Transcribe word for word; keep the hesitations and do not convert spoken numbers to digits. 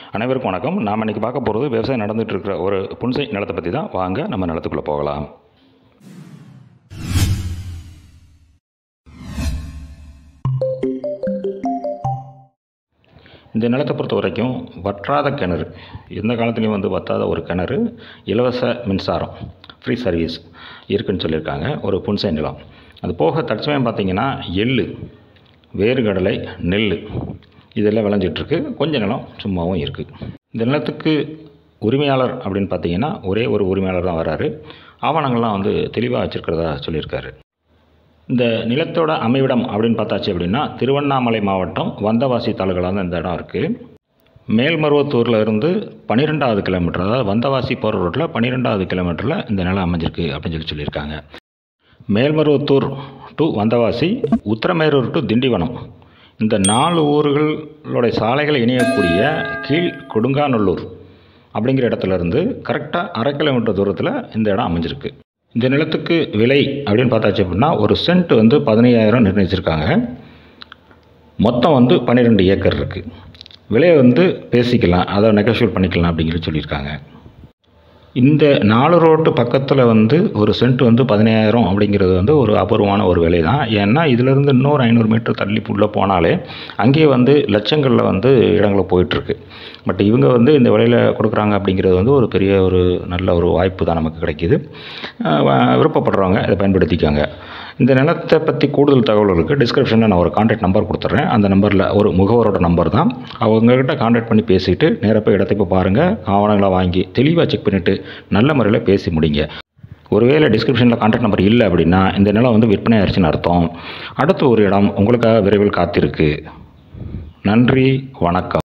அனைவருக்கும் வணக்கம். நாம் இன்றைக்கி பார்க்க போகிறது விவசாயம் நடந்துகிட்டு இருக்கிற ஒரு புன்சை நிலத்தை பற்றி தான். வாங்க நம்ம நிலத்துக்குள்ளே போகலாம். இந்த நிலத்தை பொறுத்த வரைக்கும் வற்றாத கிணறு, எந்த காலத்துலேயும் வந்து வற்றாத ஒரு கிணறு, இலவச மின்சாரம், ஃப்ரீ சர்வீஸ் இருக்குதுன்னு சொல்லியிருக்காங்க. ஒரு புன்சை நிலம். அது போக தற்சமயம் பார்த்திங்கன்னா எள், வேர்க்கடலை, நெல் இதெல்லாம் விளைஞ்சிட்ருக்கு. கொஞ்சம் நிலம் சும்மாவும் இருக்குது. இந்த நிலத்துக்கு உரிமையாளர் அப்படின்னு பார்த்தீங்கன்னா ஒரே ஒரு உரிமையாளர் தான் வராரு. ஆவணங்கள்லாம் வந்து தெளிவாக வச்சுருக்கிறதா சொல்லியிருக்காரு. இந்த நிலத்தோட அமைவிடம் அப்படின்னு பார்த்தாச்சு அப்படின்னா திருவண்ணாமலை மாவட்டம் வந்தவாசி தாலுகாவில் தான் இந்த இடம் இருக்குது. மேல்மருவத்தூரில் இருந்து பன்னிரெண்டாவது கிலோமீட்டர், அதாவது வந்தவாசி போகிற ரோட்டில் பன்னிரெண்டாவது கிலோமீட்டரில் இந்த நிலம் அமைஞ்சிருக்கு அப்படின்னு சொல்லி சொல்லியிருக்காங்க. மேல்மருவத்தூர் டு வந்தவாசி, உத்திரமேரூர் டு திண்டிவனம், இந்த நாலு ஊர்களுடைய சாலைகளை இணையக்கூடிய கீழ் கொடுங்காநல்லூர் அப்படிங்கிற இடத்துலேருந்து கரெக்டாக அரை கிலோமீட்டர் தூரத்தில் இந்த இடம் அமைஞ்சிருக்கு. இந்த நிலத்துக்கு விலை அப்படின்னு பார்த்தாச்சு அப்படின்னா ஒரு சென்ட் வந்து பதினையாயிரம் நிர்ணயிச்சிருக்காங்க. மொத்தம் வந்து பன்னிரெண்டு ஏக்கர் இருக்குது. விலையை வந்து பேசிக்கலாம், அதை நெகோஷியேட் பண்ணிக்கலாம் அப்படிங்கிற சொல்லியிருக்காங்க. இந்த நாலு ரோட்டு பக்கத்தில் வந்து ஒரு சென்ட் வந்து பதினாயிரம் அப்படிங்கிறது வந்து ஒரு அபூர்வமான ஒரு விலை தான். ஏன்னா இதிலேருந்து இன்னொரு ஐநூறு மீட்டர் தள்ளி உள்ளே போனாலே அங்கேயே வந்து லட்சங்களில் வந்து இடங்களில் போயிட்டுருக்கு. பட் இவங்க வந்து இந்த விலையில் கொடுக்குறாங்க அப்படிங்கிறது வந்து ஒரு பெரிய ஒரு நல்ல ஒரு வாய்ப்பு தான் நமக்கு கிடைக்கிது. விருப்பப்படுறவங்க இதை பயன்படுத்திக்காங்க. இந்த நிலத்தை பற்றி கூடுதல் தகவல்களுக்கு டிஸ்கிரிப்ஷனில் நான் ஒரு கான்டாக்ட் நம்பர் கொடுத்துட்றேன். அந்த நம்பரில் ஒரு முகவரோட நம்பர் தான். அவங்கக்கிட்ட கான்டாக்ட் பண்ணி பேசிவிட்டு நேராக போய் இடத்தை போய் பாருங்கள். ஆவணங்களை வாங்கி தெளிவாக செக் பண்ணிவிட்டு நல்ல முறையில் பேசி முடிங்க. ஒருவேளை டிஸ்கிரிப்ஷனில் கான்டாக்ட் நம்பர் இல்லை அப்படின்னா இந்த நிலம் வந்து விற்பனை ஆயிடுச்சுன்னு அர்த்தம். அடுத்த ஒரு இடம் உங்களுக்காக விரைவில் காத்திருக்கு. நன்றி, வணக்கம்.